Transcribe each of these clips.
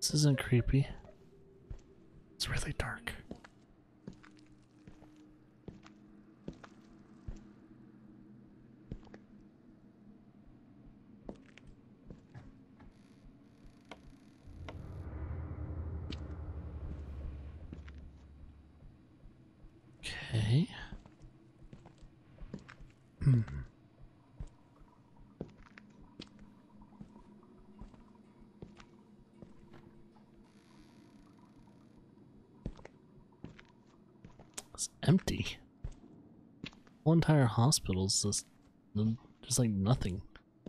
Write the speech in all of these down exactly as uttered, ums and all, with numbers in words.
This isn't creepy. It's really dark. Okay. Hmm. It's empty. Whole entire hospital's just, just like nothing.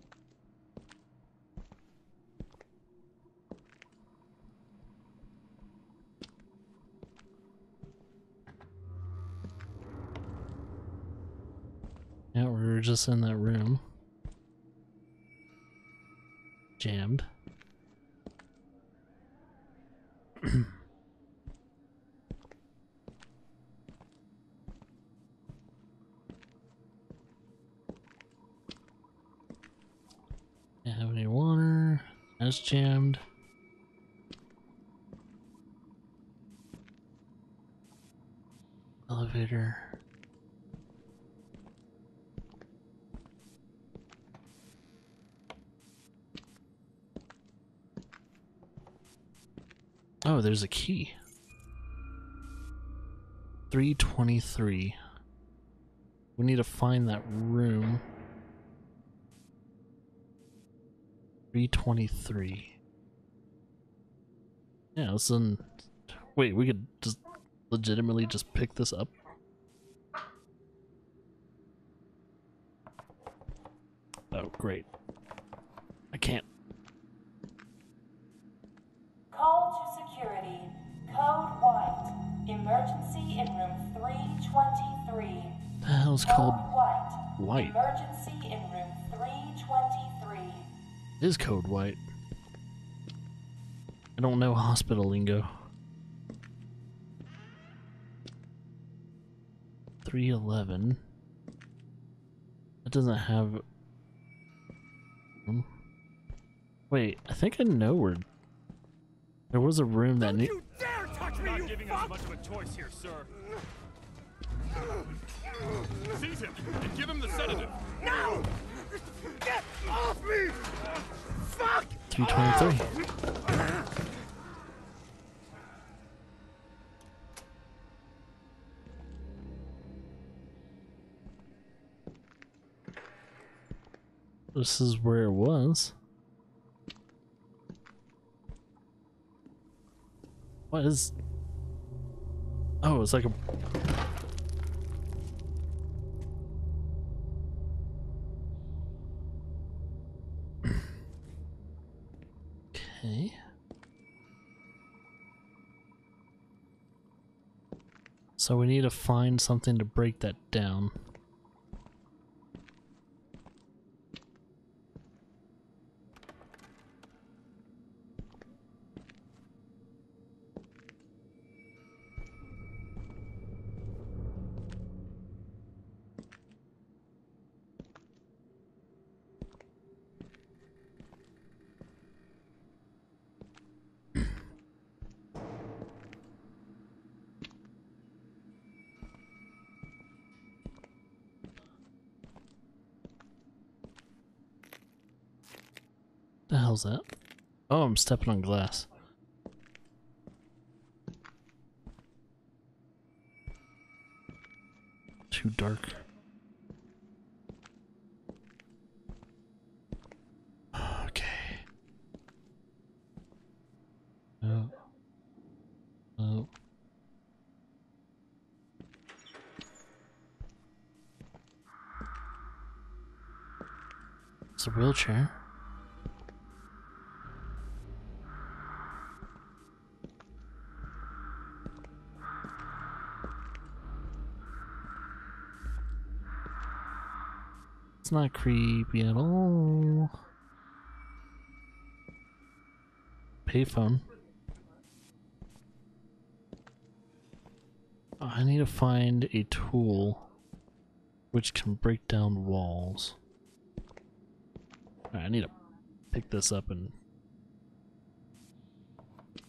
Yeah, we were just in that room. Jammed. Can't have any water. That's jammed. Elevator. Oh, there's a key. three twenty-three. We need to find that room. three twenty-three. Yeah, listen. Wait, we could just legitimately just pick this up? Oh, great. I can't. Call to security. Code white. Emergency in room three twenty-three. The hell's Code called white. white? Emergency in room three twenty-three. It is code white. I don't know hospital lingo. three eleven. It doesn't have... Wait, I think I know where... There was a room that need... You dare touch me, you giving us much of a choice here, sir. Seize him and give him the sedative. No! Get off me! Fuck! three twenty-three. This is where it was. What is... Oh, it's like a... Okay. So we need to find something to break that down. The hell's that? Oh, I'm stepping on glass. Too dark. Okay. Oh. Oh. It's a wheelchair. It's not creepy at all. Payphone. Oh, I need to find a tool which can break down walls. Alright, I need to pick this up and...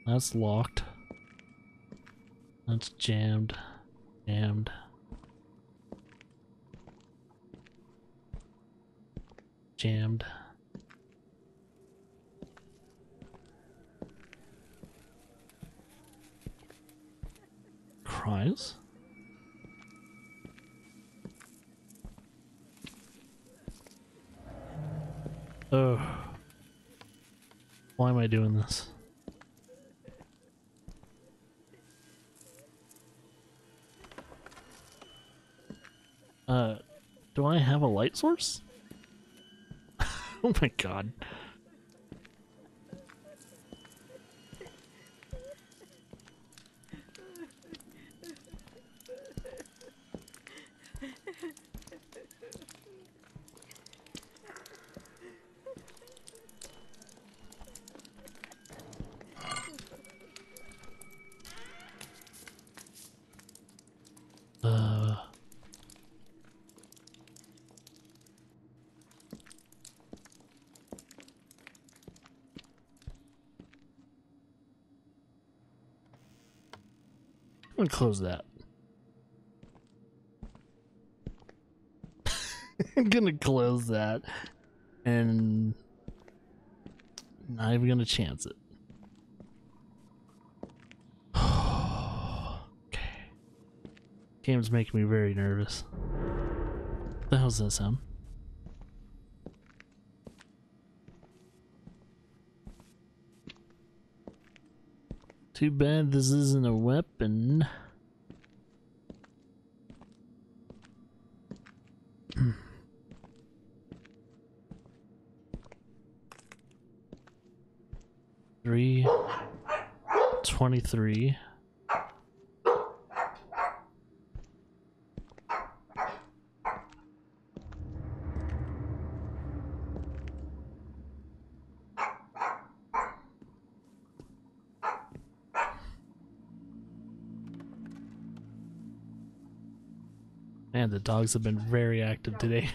That's locked. That's jammed. Jammed. Jammed. Cries? Oh. Why am I doing this? Uh, do I have a light source? Oh my god. Uh... I'm gonna close that. I'm gonna close that and not even gonna chance it. Okay. Game's making me very nervous. What the hell's this, Em? Too bad this isn't a weapon. Three twenty-three. Man, the dogs have been very active today.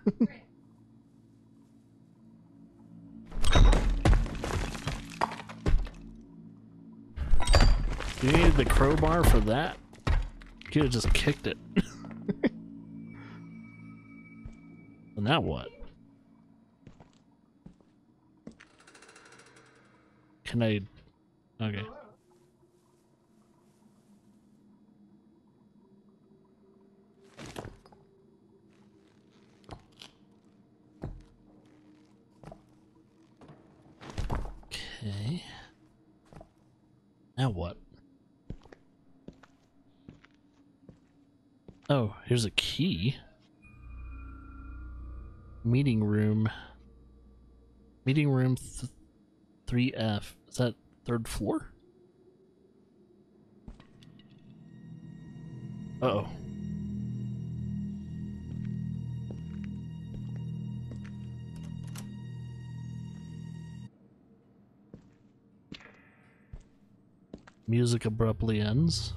You needed the crowbar for that? You could have just kicked it. Well, now what? Can I... Okay. Okay. Now what? Oh, here's a key. Meeting room. Meeting room th three F. Is that third floor? Uh-oh. Music abruptly ends.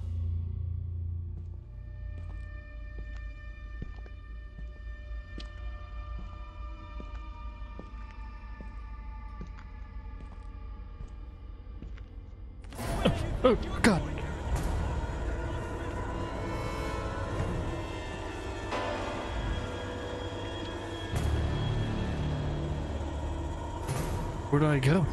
Oh, God. Where do I go?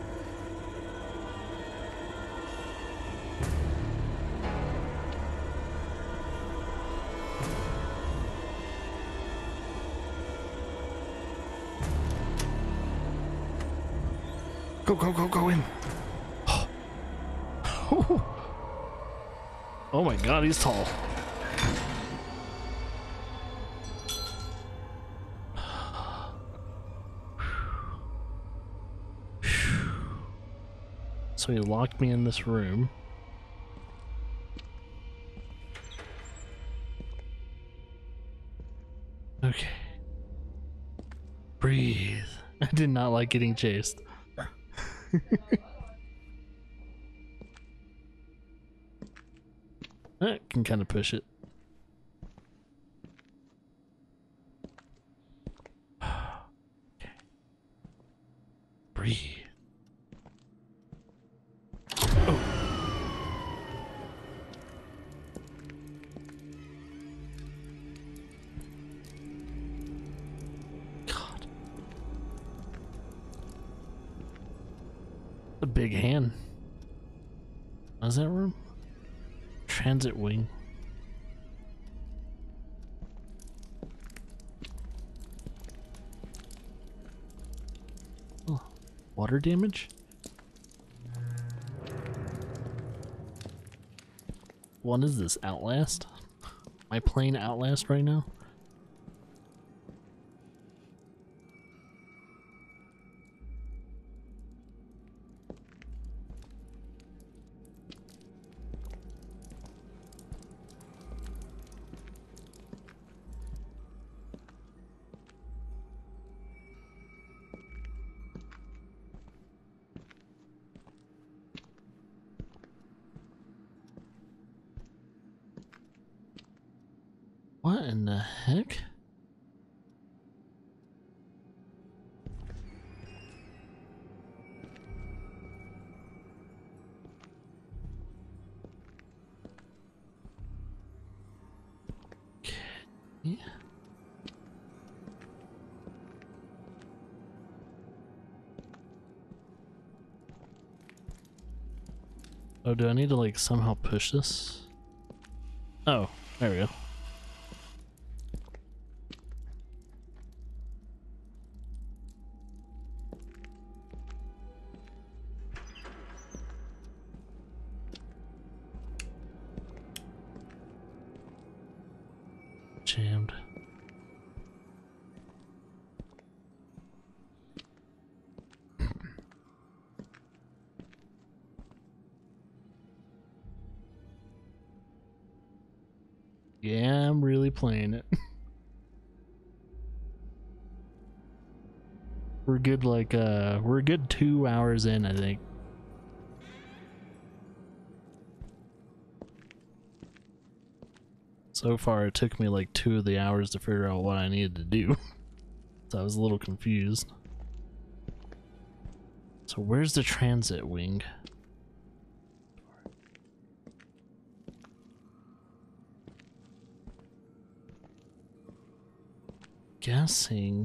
Go, go, go, go in. Oh my god, he's tall. So he locked me in this room. Okay. Breathe. I did not like getting chased. I can kind of push it. Breathe. A big hand. How's that room? Transit wing. Oh, water damage? What is this, Outlast? Am I playing Outlast right now? What in the heck? Okay. Oh, do I need to like somehow push this? Oh, there we go. Jammed. Yeah, I'm really playing it. We're good like uh we're a good two hours in, I think. So far it took me like two of the hours to figure out what I needed to do. So I was a little confused. So where's the transit wing? Guessing.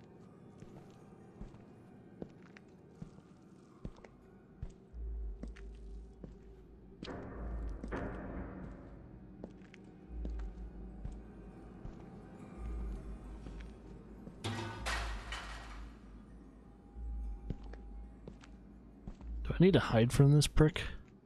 Do I need to hide from this prick?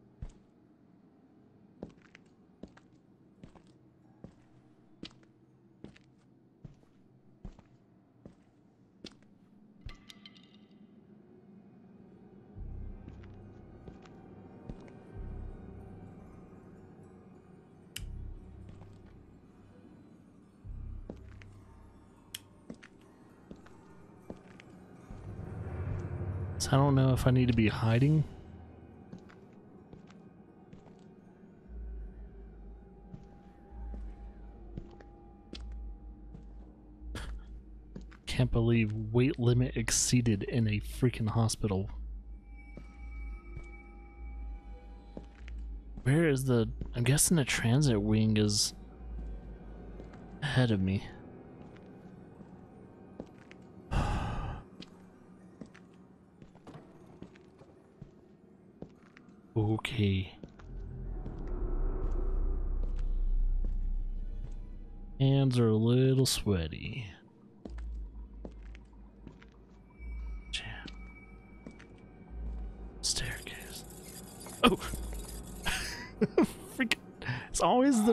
So I don't know if I need to be hiding. Can't believe weight limit exceeded in a freaking hospital. Where is the... I'm guessing the transit wing is ahead of me. Okay. Hands are a little sweaty. Jam. Staircase. Oh! Freaking. It's always the.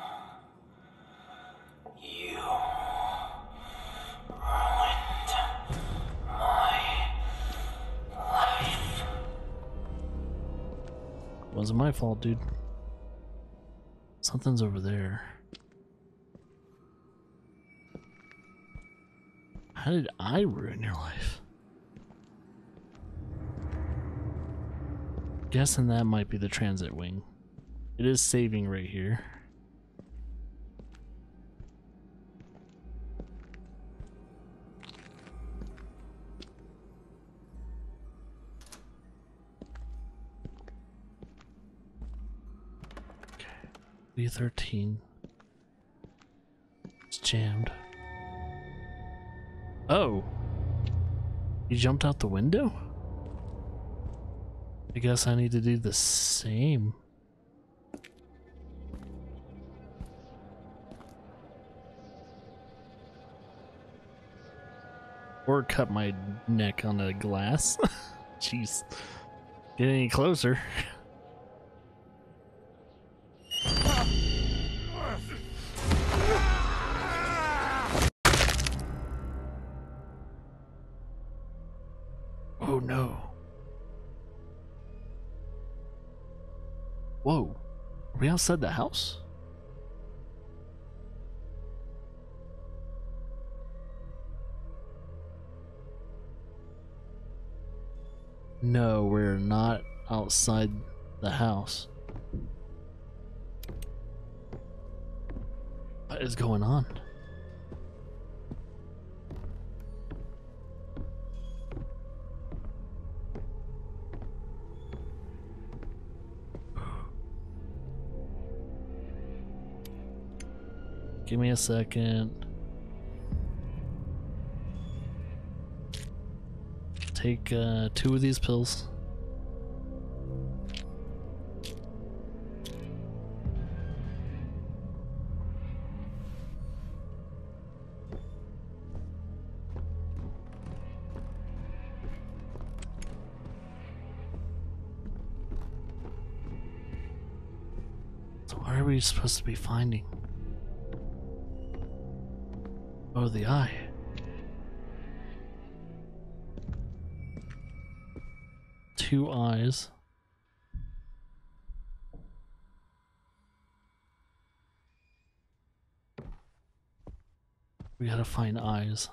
You ruined my life. Wasn't my fault, dude. Something's over there. How did I ruin your life? Guessing that might be the transit wing. It is saving right here. Okay. B thirteen. It's jammed. Oh. You jumped out the window? I guess I need to do the same. Or cut my neck on a glass. Jeez. Get any closer. Oh no. Whoa. Are we outside the house? No, we're not outside the house. What is going on? Give me a second. Take uh, two of these pills. So what are we supposed to be finding? Oh, the eye. Two eyes. We gotta find eyes.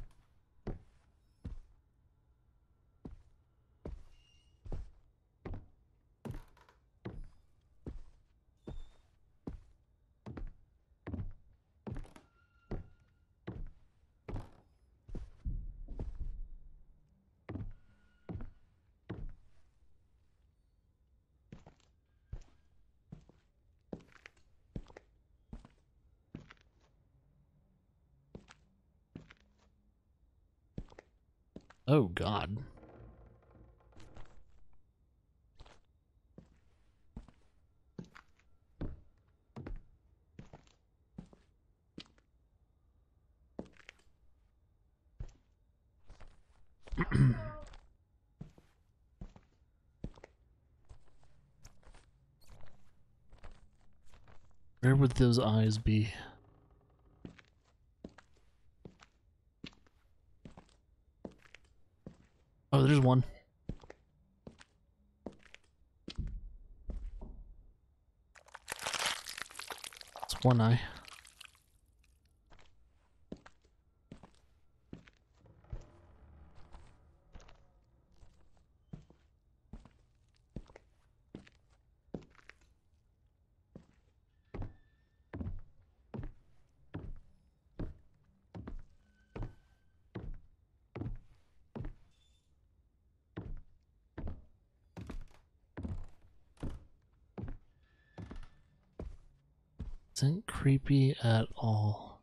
Oh God. Where would those eyes be? Oh, there's one. It's one eye. Isn't creepy at all.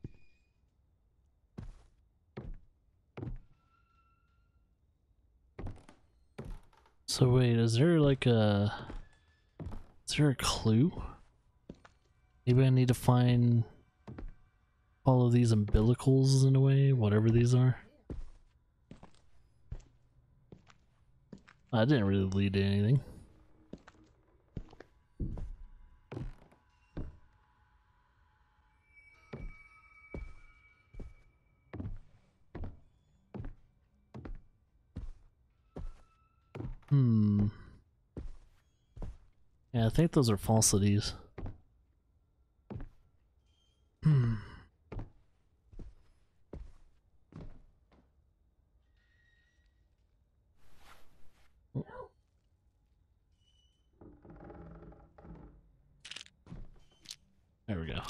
So wait, is there like a... Is there a clue? Maybe I need to find... Follow these umbilicals in a way, whatever these are. I didn't really lead to anything. Hmm. Yeah, I think those are falsities. Hmm. There we go.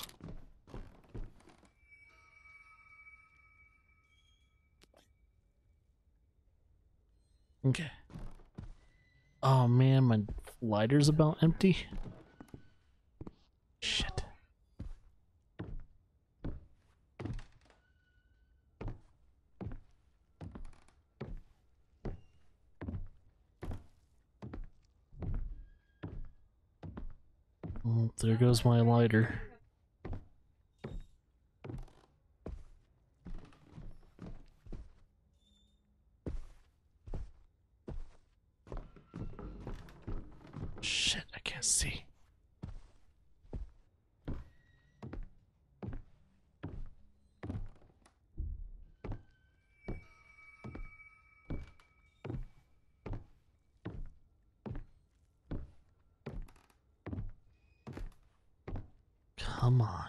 Okay. Oh man, my lighter's about empty. Shit. Oh, there goes my lighter. Shit, I can't see. Come on.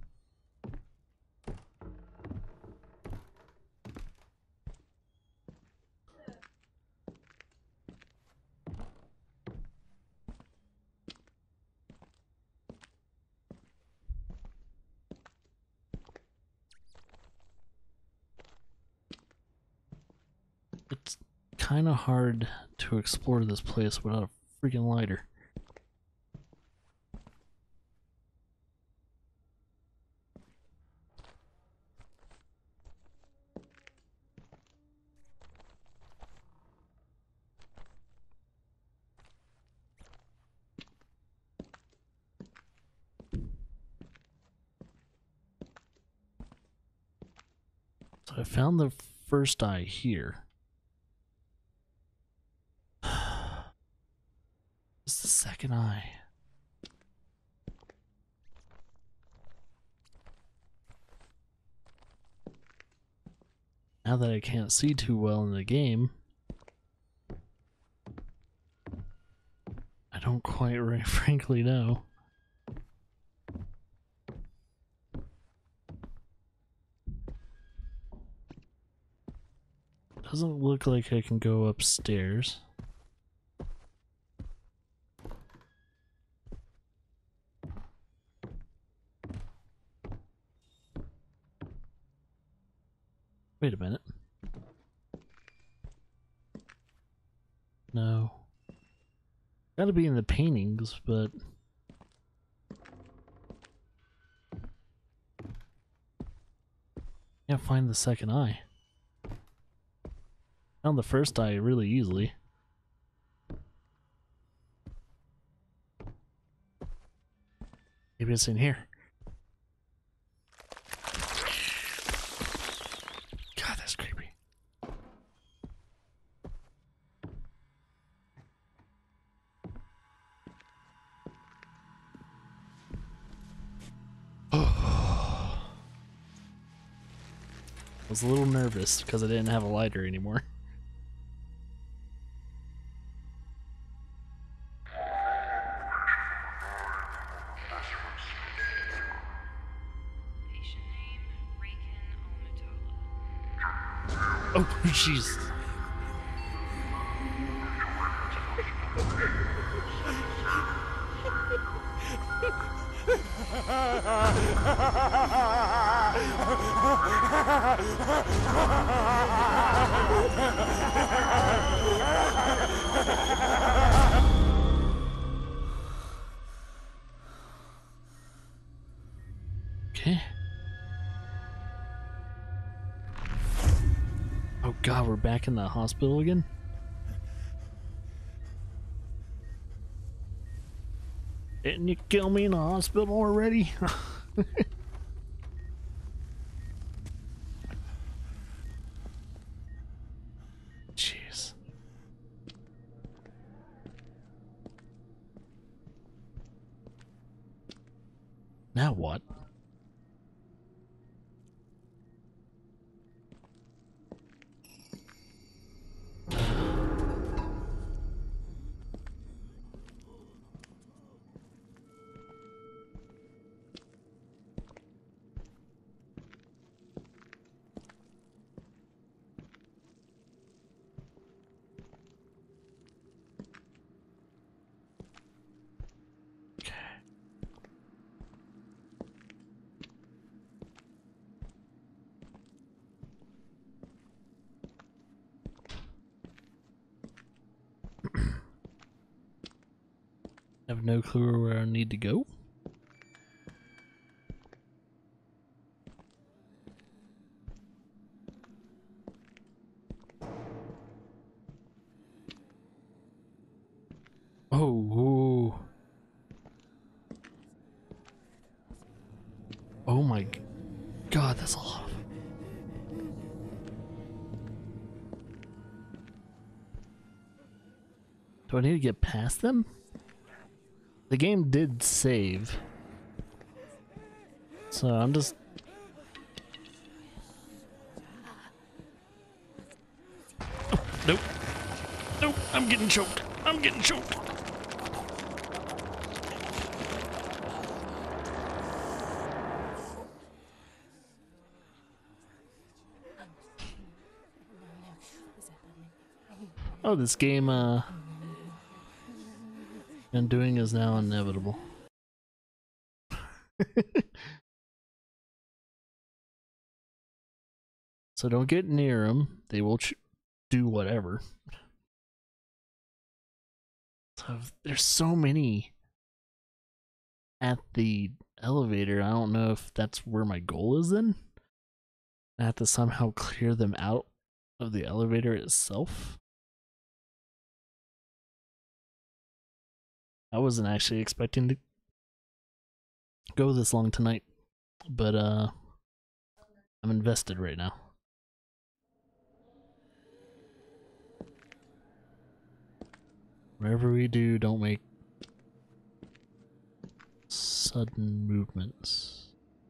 It's kind of hard to explore this place without a freaking lighter. So I found the first eye here. It's the second eye. Now that I can't see too well in the game, I don't quite right, frankly know. Doesn't look like I can go upstairs. Wait a minute. No. Gotta be in the paintings, but... Can't find the second eye. Found the first eye really easily. Maybe it's in here. God, that's creepy. I was a little nervous because I didn't have a lighter anymore. Oh, jeez. Okay. Oh god, we're back in the hospital again? Didn't you kill me in the hospital already? Jeez. Now what? I have no clue where I need to go. Oh, ooh. Do I need to get past them? The game did save. So I'm just... Oh, nope. Nope, I'm getting choked. I'm getting choked. Oh, this game, uh, undoing is now inevitable. So don't get near them. They will ch do whatever. So there's so many at the elevator. I don't know if that's where my goal is then. I have to somehow clear them out of the elevator itself. I wasn't actually expecting to go this long tonight, but uh, I'm invested right now. Whatever we do, don't make sudden movements.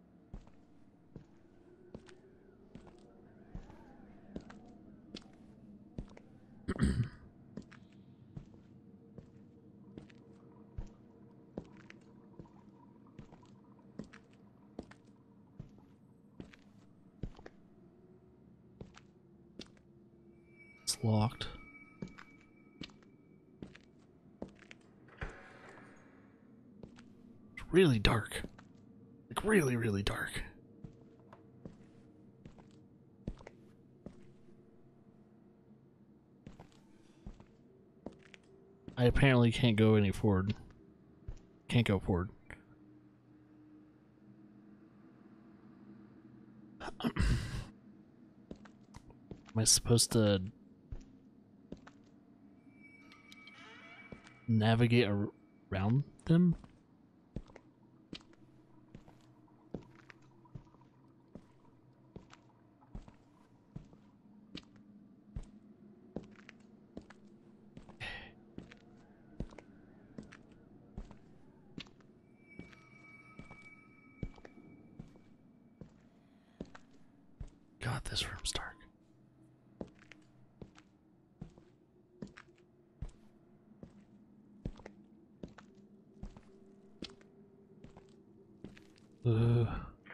It's locked. It's really dark. Like really, really dark. I apparently can't go any forward. Can't go forward. Am I supposed to navigate ar around them? God, this room's dark. Uh.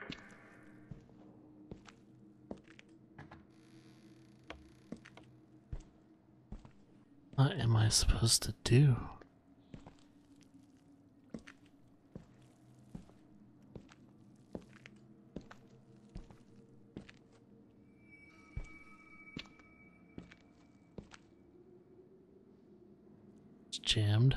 What am I supposed to do? It's jammed.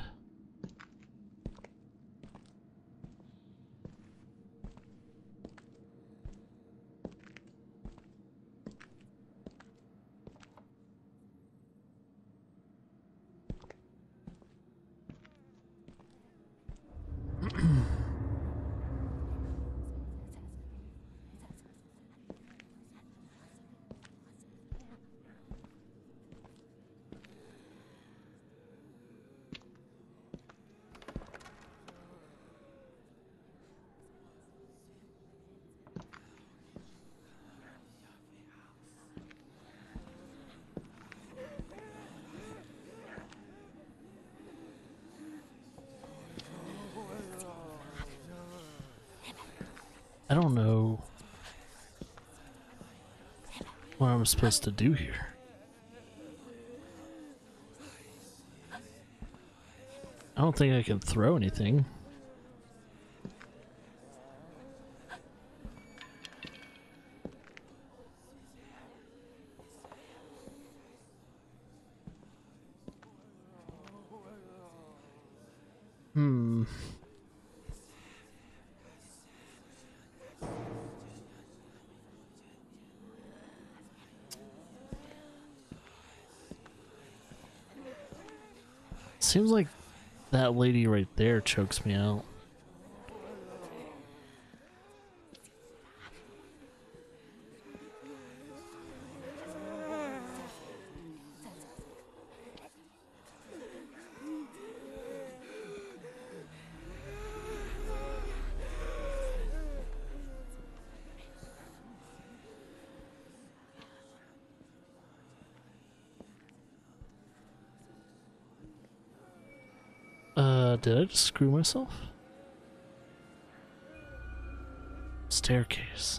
I don't know what I'm supposed to do here. I don't think I can throw anything. Hmm. Seems like that lady right there chokes me out. Uh, did I just screw myself? Staircase.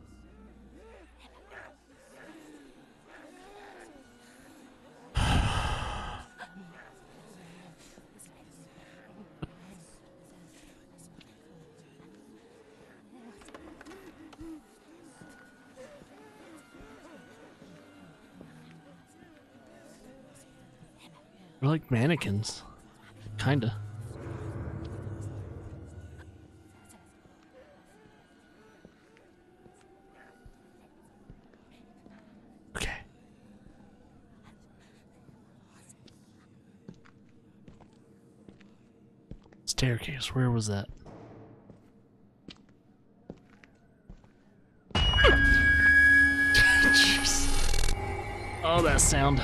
They're like mannequins. Kinda. Okay. Staircase, where was that? Jeez. Oh, that sound.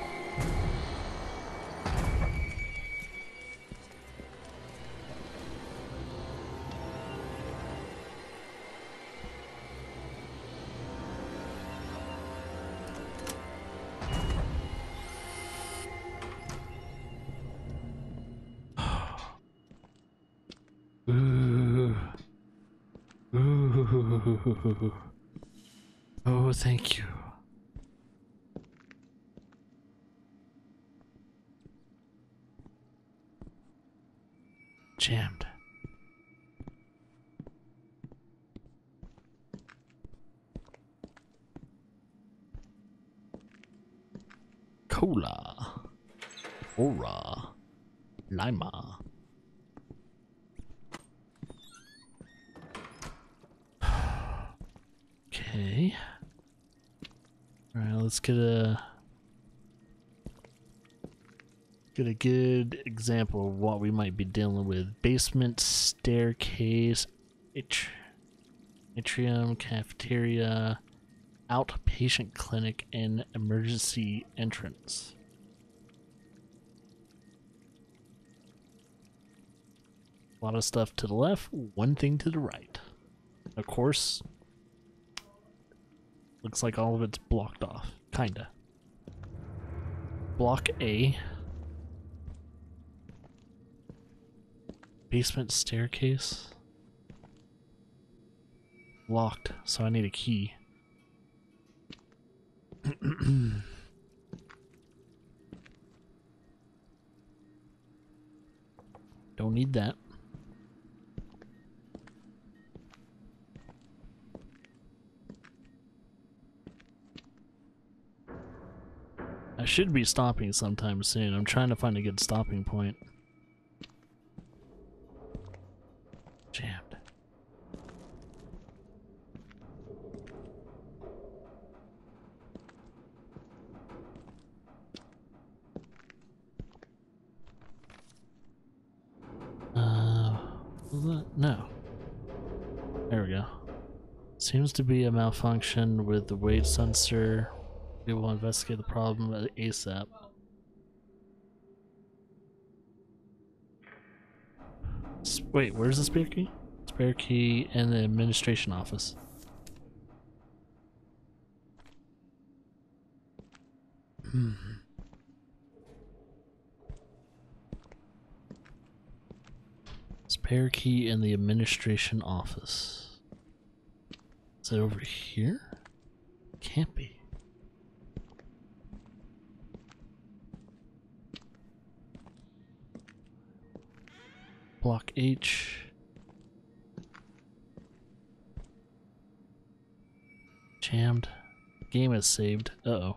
Ooh. Ooh. Oh, thank you. Jammed. Cola. Aura. Lima. Okay. Alright, let's get a get a good example of what we might be dealing with. Basement, staircase, atri atrium, cafeteria, outpatient clinic, and emergency entrance. A lot of stuff to the left, one thing to the right. Of course, looks like all of it's blocked off. Kinda. Block A. Basement staircase. Locked, so I need a key. Don't need that. I should be stopping sometime soon. I'm trying to find a good stopping point. Jammed. Uh, was that? No. There we go. Seems to be a malfunction with the weight sensor. We will investigate the problem ASAP. S- Wait, where's the spare key? Spare key in the administration office. Hmm. Spare key in the administration office. Is it over here? Can't be. Block H. Jammed. Game is saved. Uh-oh.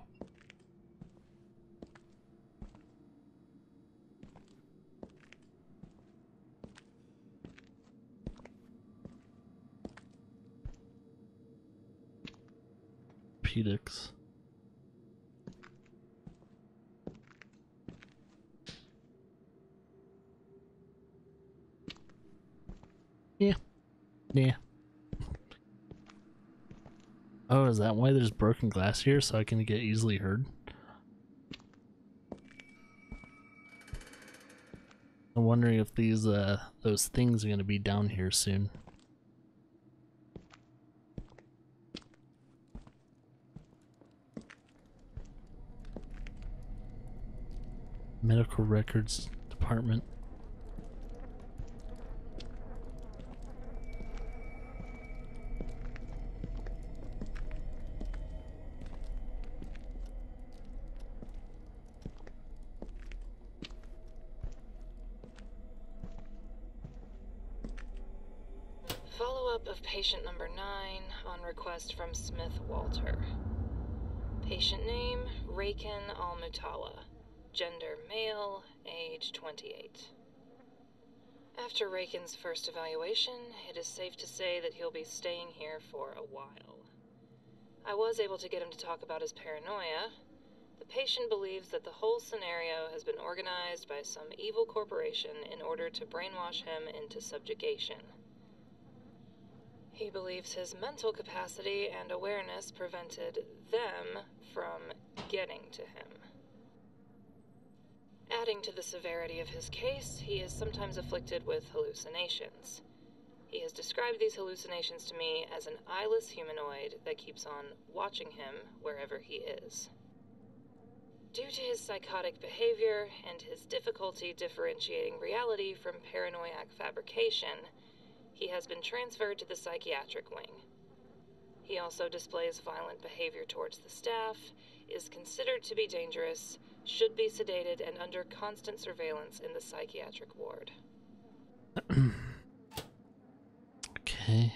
Pedix. Yeah. Yeah. Oh, is that why there's broken glass here, so I can get easily heard? I'm wondering if these, uh, those things are gonna be down here soon. Medical records department. follow-up of patient number nine on request from Smith Walter. Patient name, Raken Al-Mutala. Gender, male, age twenty-eight. After Raken's first evaluation, it is safe to say that he'll be staying here for a while. I was able to get him to talk about his paranoia. The patient believes that the whole scenario has been organized by some evil corporation in order to brainwash him into subjugation. He believes his mental capacity and awareness prevented them from getting to him. Adding to the severity of his case, he is sometimes afflicted with hallucinations. He has described these hallucinations to me as an eyeless humanoid that keeps on watching him wherever he is. Due to his psychotic behavior and his difficulty differentiating reality from paranoiac fabrication, he has been transferred to the psychiatric wing. He also displays violent behavior towards the staff, is considered to be dangerous, should be sedated and under constant surveillance in the psychiatric ward. Okay.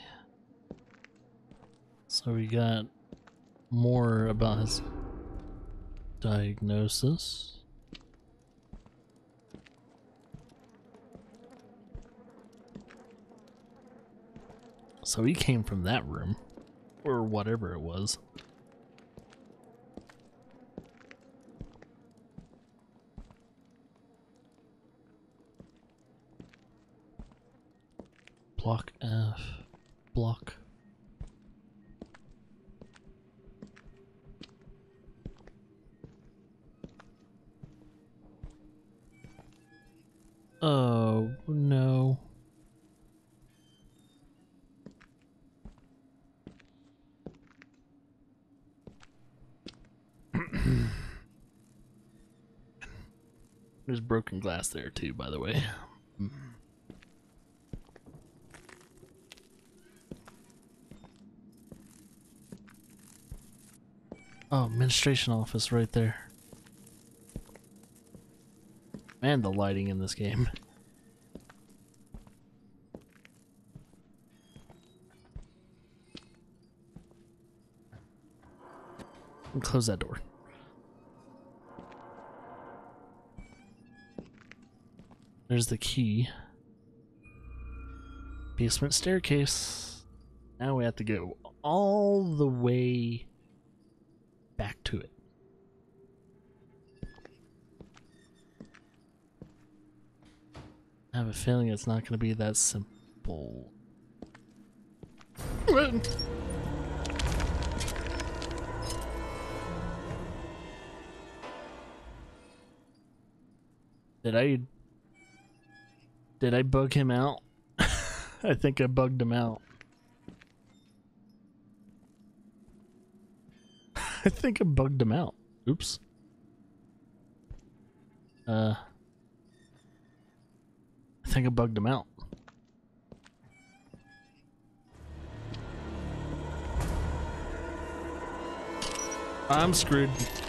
So we got more about his diagnosis. So he came from that room, or whatever it was. Block F. Block. Oh, no. There's broken glass there too, by the way. Oh, administration office right there. Man, the lighting in this game. And close that door. There's the key. Basement staircase. Now we have to go all the way back to it. I have a feeling it's not going to be that simple. Did I... Did I bug him out? I think I bugged him out. I think I bugged him out. Oops. Uh... I think I bugged him out. I'm screwed.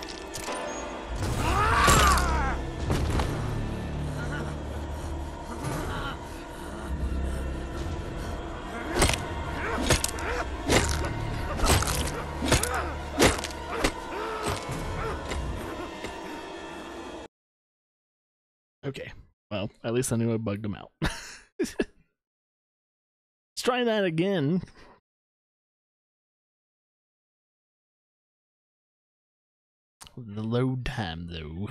Okay. Well, at least I knew I bugged him out. Let's try that again. The load time, though.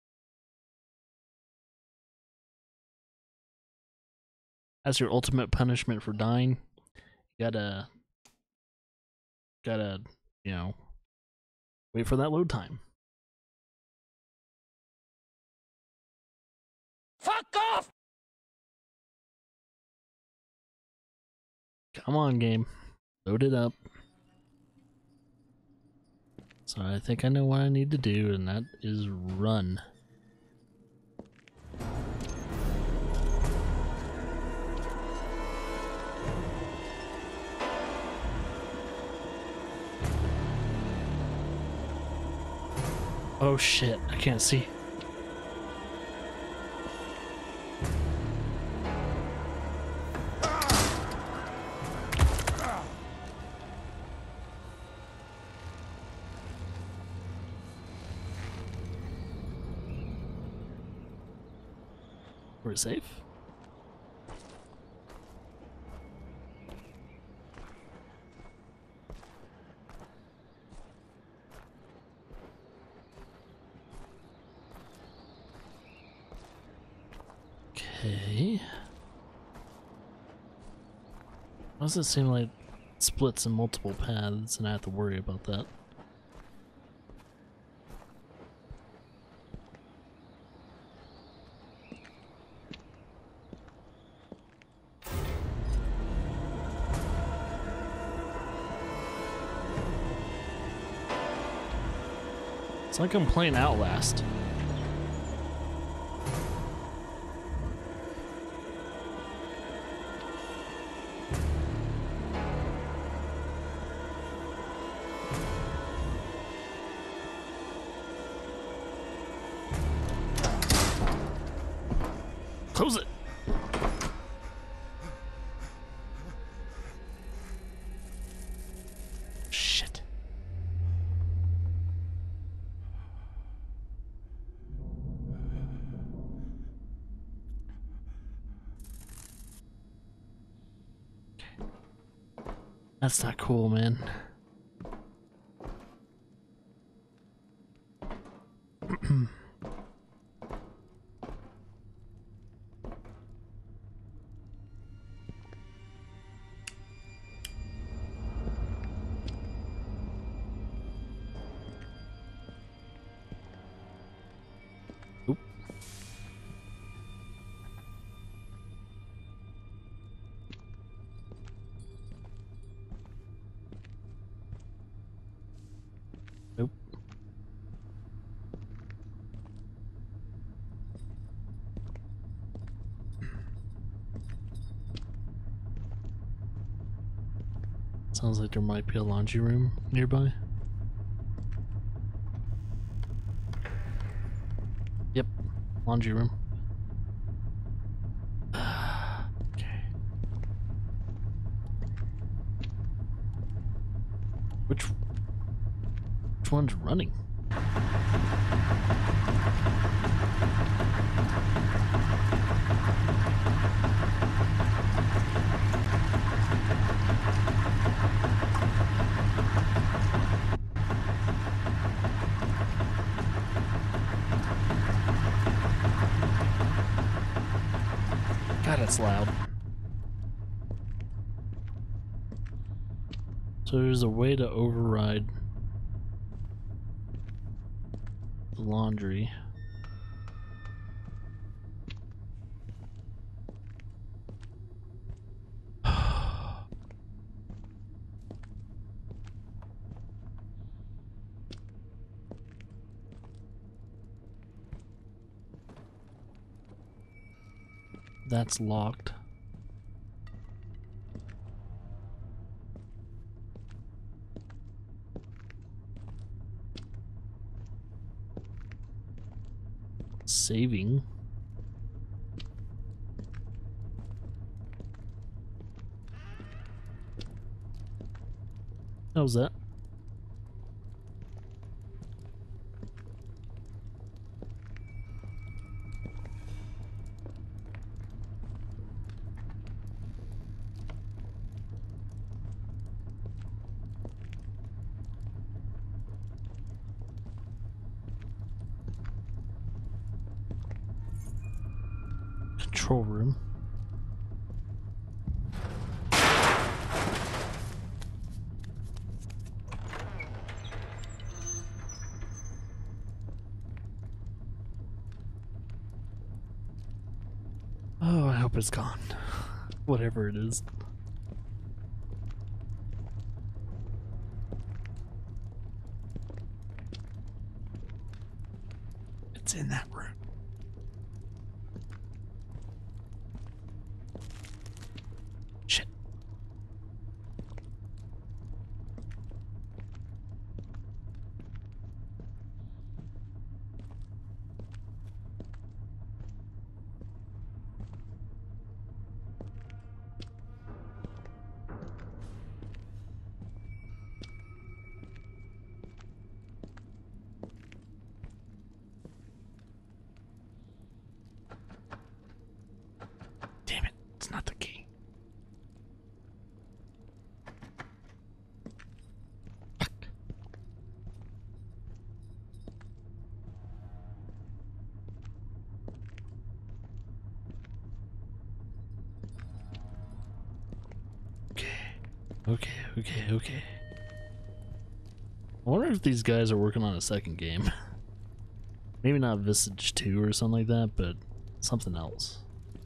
That's your ultimate punishment for dying. You gotta... Gotta, you know... Wait for that load time. Fuck off! Come on, game. Load it up. So I think I know what I need to do, and that is run. Oh shit, I can't see. We're safe. Okay. Why does it seem like it splits in multiple paths and I have to worry about that? It's like I'm playing Outlast. Close it. Shit. That's not cool, man. Oop. Nope. Sounds like there might be a laundry room nearby. Yep, laundry room. Okay. Which which one's running? God, it's loud. So there's a way to override the laundry. That's locked. Saving. How's that? Control room. Oh, I hope it's gone. Whatever it is. It's in that room. Shit. Okay, okay, okay. I wonder if these guys are working on a second game. Maybe not Visage two or something like that, but something else.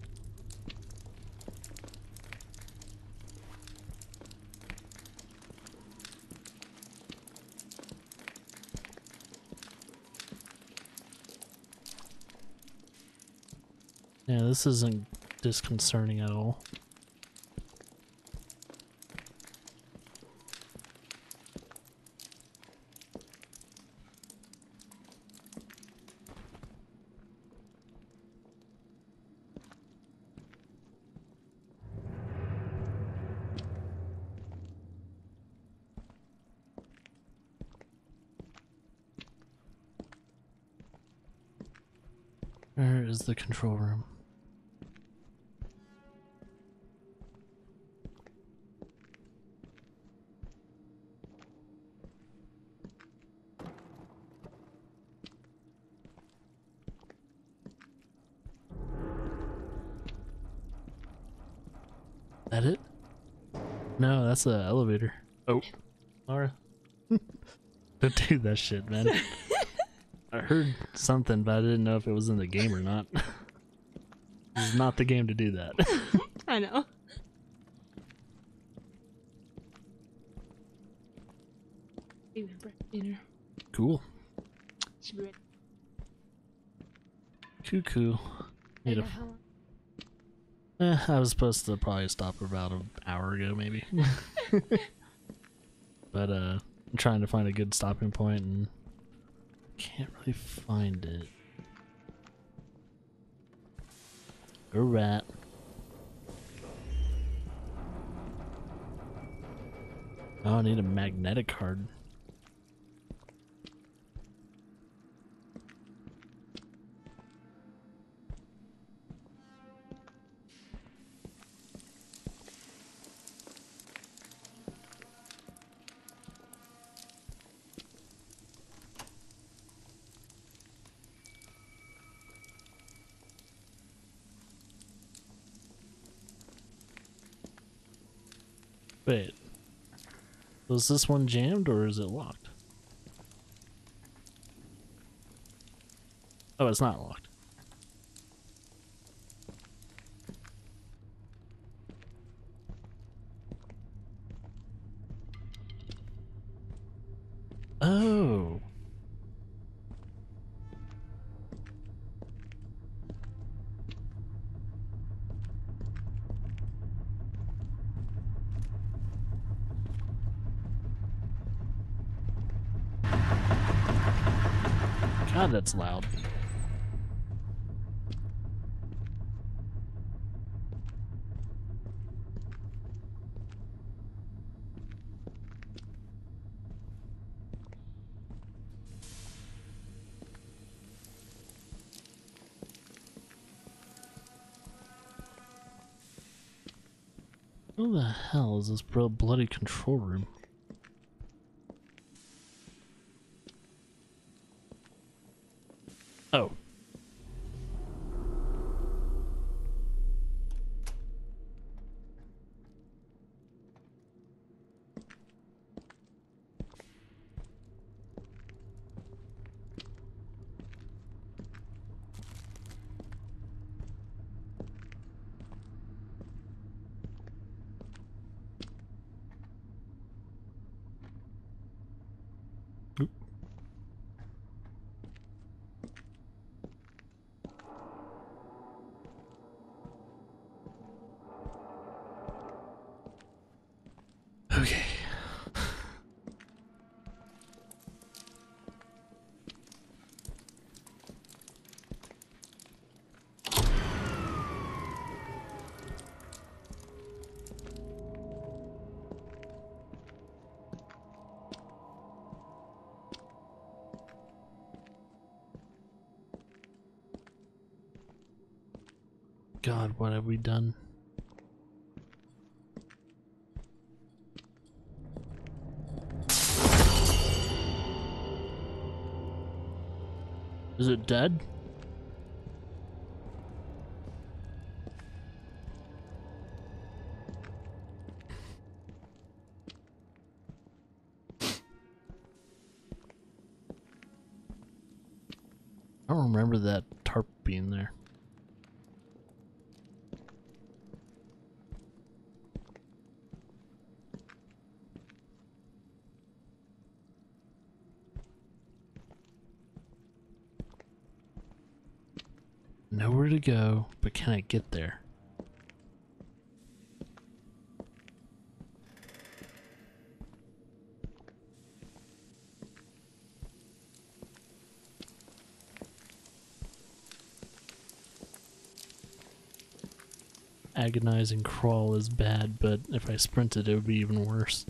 Yeah, this isn't disconcerting at all. Where is the control room? That it? No, that's the elevator. Oh, Laura. Don't do that shit, man. I heard something, but I didn't know if it was in the game or not. This is not the game to do that. I know. Baby breath cleaner. Cool. Should be ready. Cuckoo. Need a How long? Eh, I was supposed to probably stop about an hour ago, maybe. But uh, I'm trying to find a good stopping point and can't really find it. A rat. Oh, I need a magnetic card. Wait, was this one jammed or is it locked? Oh, it's not locked. Oh. God, that's loud. Who the hell is this bro bloody control room? Oh. Oop. Okay. God, what have we done? Is it dead? I don't remember that tarp being there. Nowhere to go, but can I get there? Agonizing crawl is bad, but if I sprinted, it would be even worse.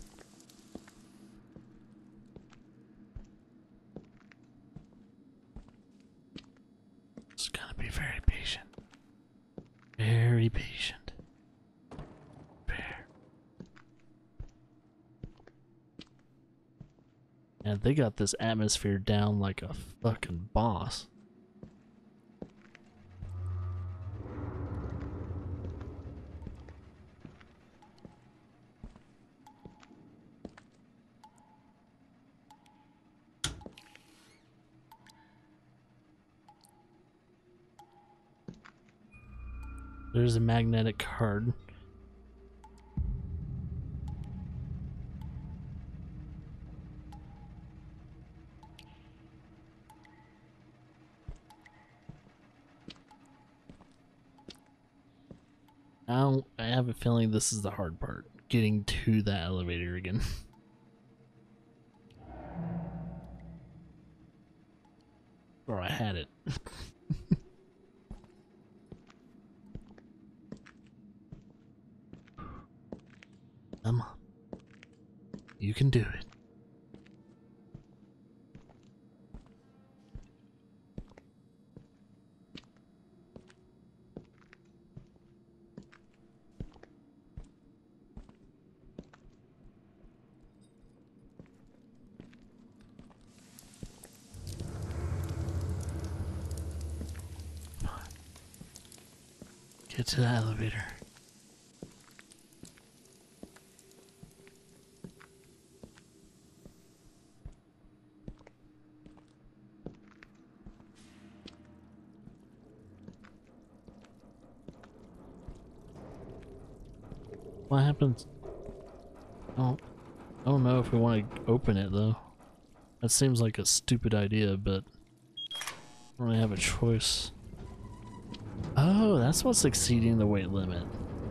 Just gotta be very patient. Very patient. Fair. And they got this atmosphere down like a fucking boss. There's a magnetic card. Now I have a feeling this is the hard part, getting to that elevator again. Or I had it. Come on. You can do it. Get to the elevator. What happens? Oh, I don't know if we want to open it though. That seems like a stupid idea, but I don't really have a choice. Oh, that's what's exceeding the weight limit.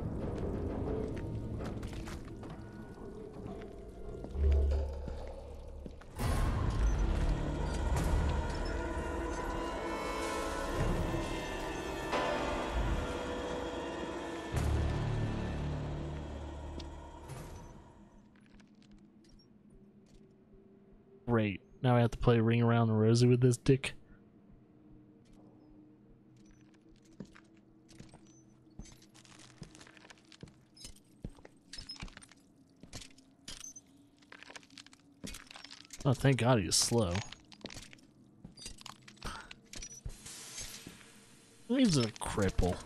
Great. Now I have to play Ring Around the Rosie with this dick. Oh, thank God he's slow. He's a cripple.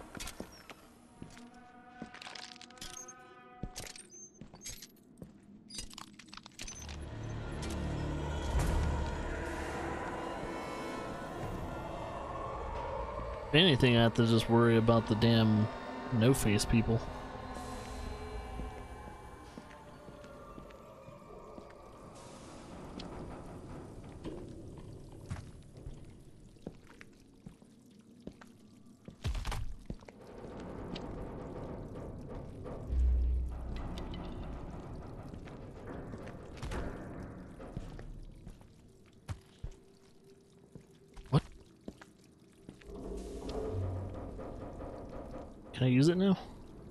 If anything, I have to just worry about the damn no-face people. Can I use it now?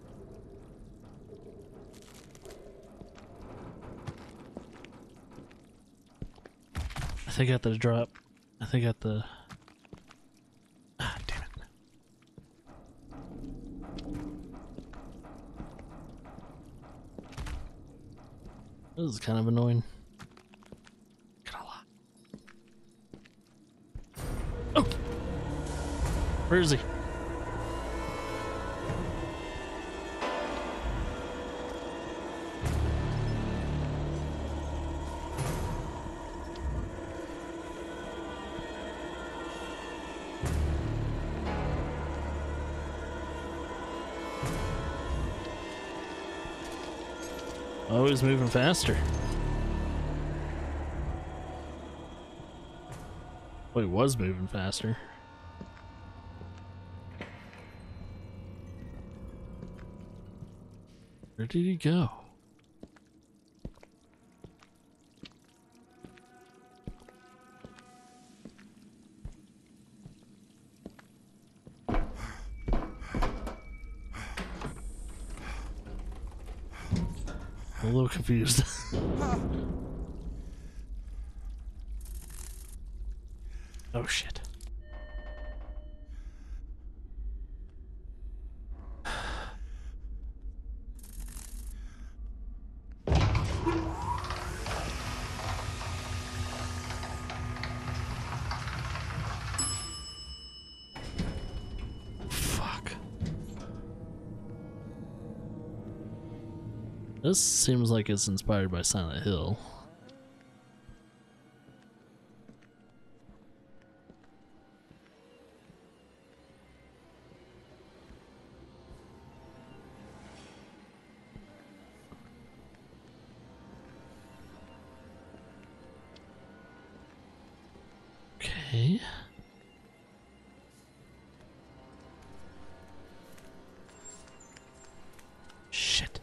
I think I have to drop. I think I have to. Ah, damn it. This is kind of annoying. Gonna lie. Oh! Where is he? Always moving faster. Well, he was moving faster. Where did he go? I'm a little confused. Oh shit. Fuck. This seems like it's inspired by Silent Hill. Okay. Shit.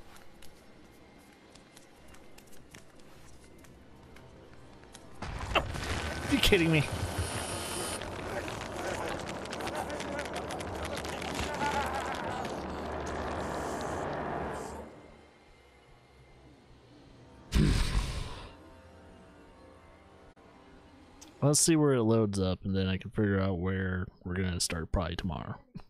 Oh, are you kidding me? Let's see where it loads up, and then I can figure out where we're gonna start probably tomorrow.